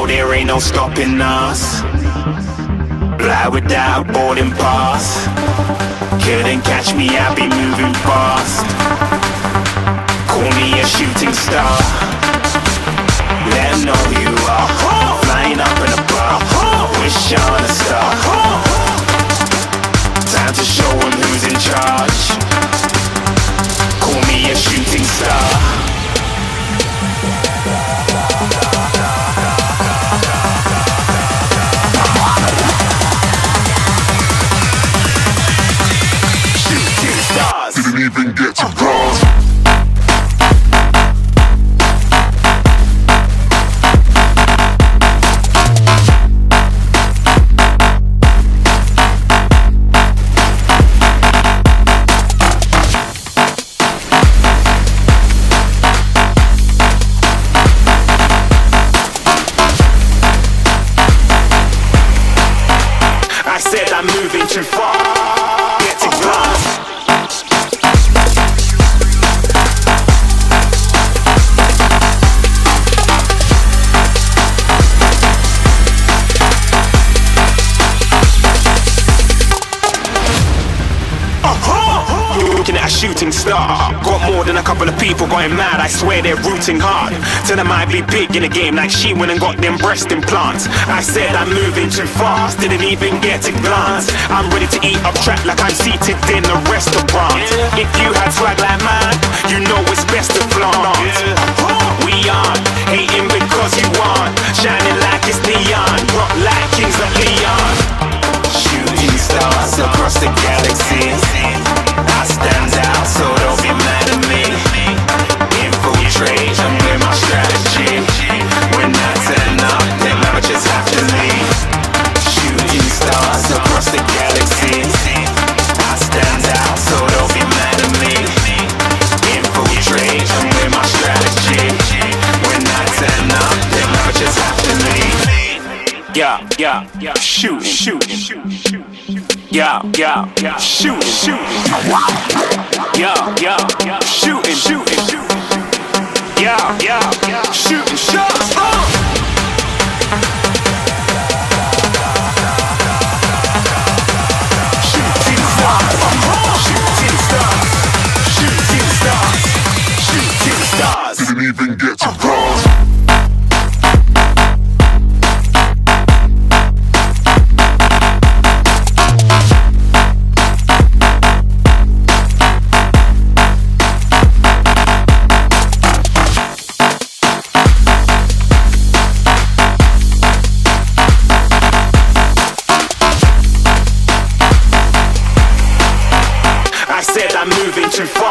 know there ain't no stopping us. Fly without boarding pass. Couldn't catch me, I be moving fast. Call me a shooting star. Let 'em know who you are. Flying up in a bar. Wish on a star. Time to show 'em who's in charge. Call me a shooting star. Didn't even get to cross. I said I'm moving too far. Get to glass. Looking at a shooting star. Got more than a couple of people going mad, I swear they're rooting hard. Tell them I be big in the game like she went and got them breast implants. I said I'm moving too fast, didn't even get a glance. I'm ready to eat up track like I'm seated in a restaurant. If you had swag like mine, you know it's best to flaunt. We aren't hating because you aren't shining like it's neon, rock like kings of Leon. Shooting stars across the galaxy. I stand out, so don't be mad at me. Infiltrate, I'm with my strategy. When I turn up, then I just have to leave. Shooting stars across the galaxy. I stand out, so don't be mad at me. Infiltrate, I'm with my strategy. When I turn up, then I just have to leave. Yeah, shooting. Yeah, shooting. Yeah, shooting. Yeah, shooting shots. Shooting stars. Didn't even get to cross. I said I'm moving too far.